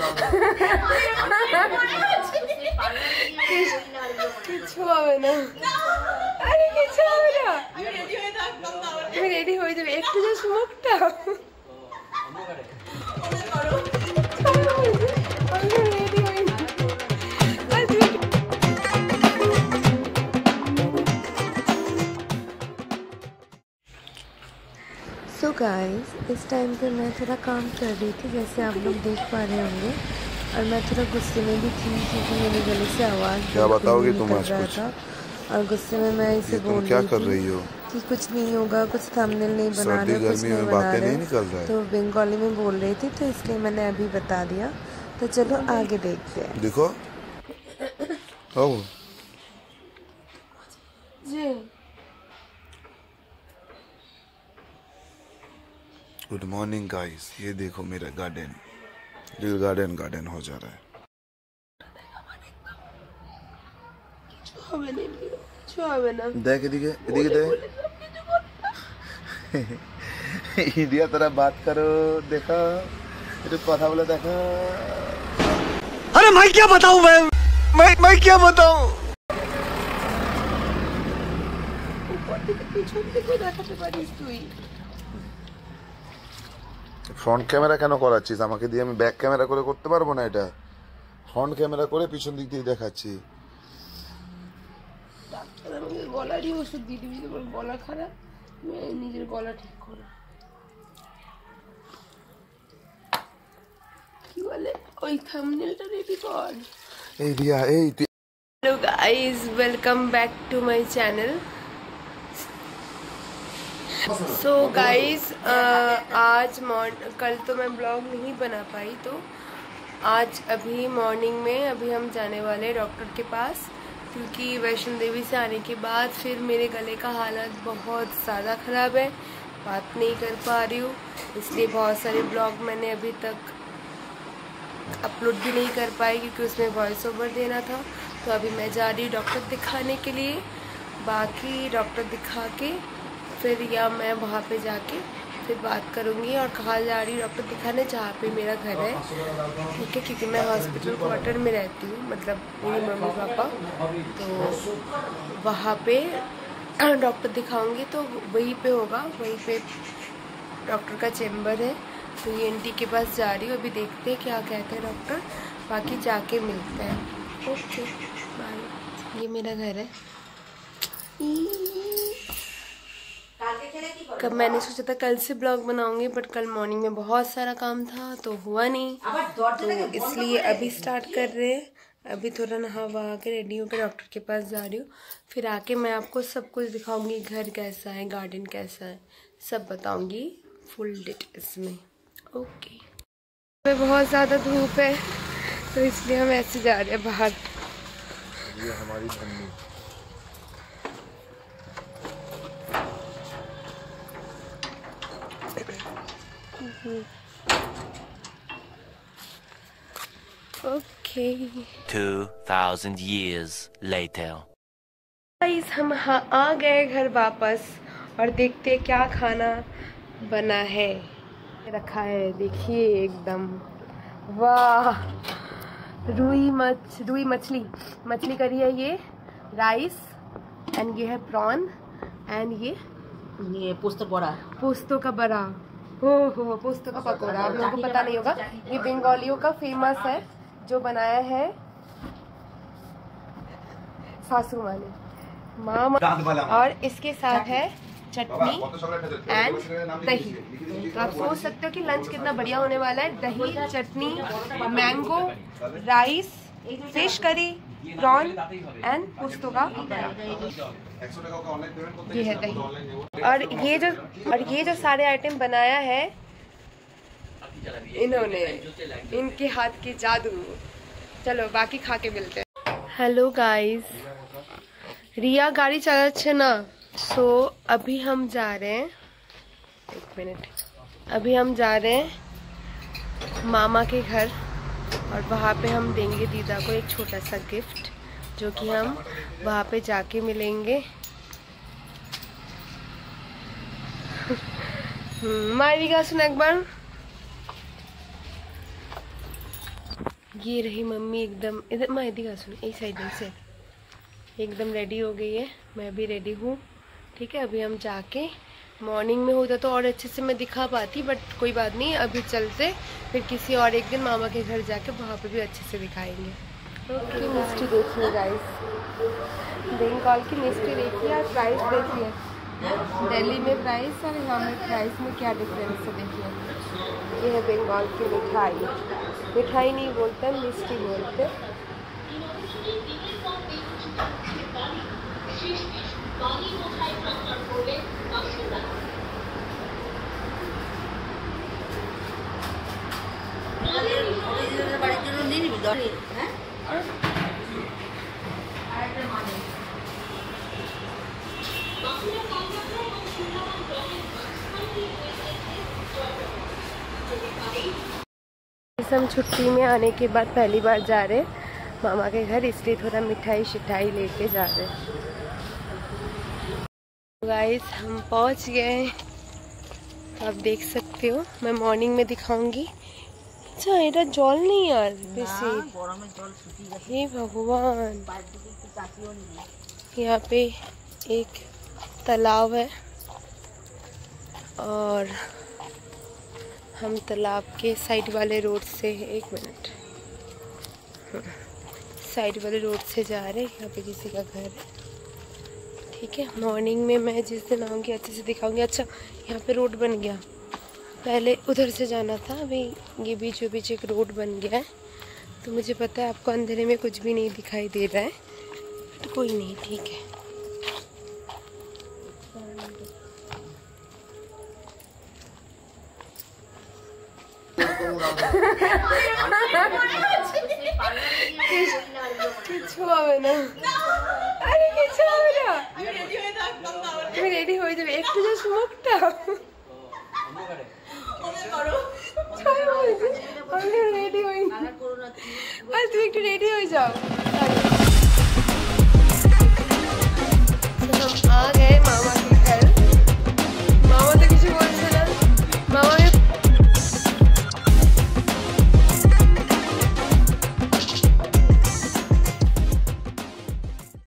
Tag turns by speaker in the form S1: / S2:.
S1: কিছু হবে না, আরে কিছু হবে না, তুমি রেডি হয়ে যাবে, একটু জাস্ট মুখটা सो गाइस, इस टाइम पे मैं थोड़ा काम कर रही थी, जैसे आप लोग देख पा रहे होंगे, और मैं थोड़ा गुस्से में भी थी क्योंकि मेरे गले से आवाज़
S2: क्या बताओगी तुम आज
S1: रहा
S2: कुछ?
S1: था, और गुस्से में मैं इसे बोल
S2: क्या
S1: रही
S2: कर
S1: थी
S2: रही हो
S1: कि कुछ नहीं होगा, कुछ थंबनेल नहीं बना रहे, कुछ नहीं बना
S2: बातें
S1: रहे,
S2: नहीं निकल रहा है।
S1: तो बंगाली में बोल रही थी, तो इसलिए मैंने अभी बता दिया। तो चलो आगे देखते हैं।
S2: देखो
S1: जी
S2: गुड मॉर्निंग गाइस, ये देखो मेरा गार्डन, दिल गार्डन हो जा रहा है। देख এদিকে দে ইন্ডিয়া তোরা बात करो, देखो একটু কথা বলে देखो।
S3: अरे मैं क्या बताऊं, मैं क्या बताऊं।
S2: ফ্রন্ট ক্যামেরা কেন করাচ্ছিস আমাকে দিয়ে? আমি ব্যাক ক্যামেরা করে করতে পারবো না এটা? ফ্রন্ট ক্যামেরা করে পিছন দিক দিয়ে দেখাচ্ছি।
S1: গলারই ওষুধ দিয়ে দিবি, গলা খারাপ, নিজের গলা ঠিক করো। কি বলে ওই থাম্বনেলটা রেডি কর।
S2: এই রিয়া, এই
S1: hello guys, welcome back to my channel. So guys, आज कल तो मैं ब्लॉग नहीं बना पाई, तो आज अभी मॉर्निंग में अभी हम जाने वाले हैं डॉक्टर के पास, क्योंकि वैष्णो देवी से आने के बाद फिर मेरे गले का हालत बहुत ज़्यादा ख़राब है, बात नहीं कर पा रही हूँ, इसलिए बहुत सारे ब्लॉग मैंने अभी तक अपलोड भी नहीं कर पाई क्योंकि उसमें वॉइस ओवर देना था। तो अभी मैं जा रही हूँ डॉक्टर दिखाने के लिए, बाकी डॉक्टर दिखा के फिर या मैं वहाँ पे जाके फिर बात करूँगी। और कहाँ जा रही हूँ डॉक्टर दिखाने, जहाँ पे मेरा घर है, ठीक है, क्योंकि मैं हॉस्पिटल क्वार्टर में रहती हूँ, मतलब मेरी मम्मी पापा, तो वहाँ पे डॉक्टर दिखाऊंगी, तो वहीं पे होगा, वहीं पे डॉक्टर का चेम्बर है, तो ENT के पास जा रही हूँ। अभी देखते हैं क्या कहते हैं डॉक्टर, बाकी जाके मिलते हैं। Okay bye. ये मेरा घर है। कब मैंने सोचा था कल से ब्लॉग बनाऊंगी, बट कल मॉर्निंग में बहुत सारा काम था तो हुआ नहीं, तो इसलिए अभी स्टार्ट कर रहे हैं। अभी थोड़ा नहा वहा के रेडी होकर डॉक्टर के पास जा रही हूँ, फिर आके मैं आपको सब कुछ दिखाऊंगी, घर कैसा है, गार्डन कैसा है, सब बताऊंगी फुल डिटेल्स में। ओके, बहुत ज़्यादा धूप है तो इसलिए हम ऐसे जा रहे हैं बाहर।
S2: ये हमारी Dhanni.
S1: Okay
S3: 2000 years later.
S1: Guys, हम आ गए घर वापस, और देखते हैं क्या खाना बना है। रखा है देखिए, एकदम वाह, रुई मछली करी है, ये राइस, एंड ये है प्रॉन, एंड ये पोस्तो का बड़ा, हो पोस्तो का पकौड़ा। आप लोगों को पता नहीं होगा, ये बंगालियों का फेमस है, जो बनाया है सासू माँ ने, माँ। और इसके साथ है चटनी एंड दही। तो आप सोच सकते हो कि लंच कितना बढ़िया होने वाला है। दही, chutney, mango, rice, fish curry, prawn and posto का बड़ा। ये है दही। और ये जो सारे आइटम बनाया है इन्होंने, इनके हाथ की जादू। चलो बाकी खा के मिलते हैं। हेलो गाइस, रिया गाड़ी चलाচ্ছে ना। सो अभी हम जा रहे हैं, एक मिनट, अभी हम जा रहे हैं मामा के घर, और वहाँ पे हम देंगे दीदा को एक छोटा सा गिफ्ट, जो कि हम वहाँ पे जाके मिलेंगे। मारिगा सुन एक बार। ये रही मम्मी एकदम इधर मैं इधर सुन इस साइड से एकदम रेडी हो गई है, मैं भी रेडी हूँ। ठीक है, अभी हम जाके मॉर्निंग में होता तो और अच्छे से मैं दिखा पाती, बट कोई बात नहीं, अभी चलते फिर किसी और एक दिन मामा के घर जाके वहाँ पे भी अच्छे से दिखाएंगे। ओके, मिस्टी देखिए गाइस, बंगाल की मिस्टी देखिए और प्राइस देखिए, दिल्ली में प्राइस और यहाँ में प्राइस में क्या डिफरेंस है देखिए। ये है बंगाल की मिठाई, मिठाई नहीं बोलते मिस्टी बोलते। हम छुट्टी में आने के बाद पहली बार जा रहे मामा के घर, इसलिए थोड़ा मिठाई शिठाई लेके जा रहे। गाइस हम पहुंच गए, तो आप देख सकते हो, मैं मॉर्निंग में दिखाऊंगी। अच्छा এটা জল नहीं यार बेसी, हे भगवान। यहाँ पे एक तालाब है और हम तालाब के साइड वाले रोड से, एक मिनट, साइड वाले रोड से जा रहे हैं। यहाँ पे किसी का घर है। ठीक है, मॉर्निंग में मैं जिस दिन आऊँगी अच्छे से दिखाऊंगी। अच्छा यहाँ पे रोड बन गया, पहले उधर से जाना था, अभी ये बीचों बीच एक रोड बन गया है। तो मुझे पता है आपको अंधेरे में कुछ भी नहीं दिखाई दे रहा है, तो कोई नहीं, ठीक है। কিছু হবে না, আরে কিছু হবে না, তুমি রেডি হয়ে যাবে, একটু জাস্ট মুখটা रेडी हो, तुम एक रेडी हो जाओ। तो हम आ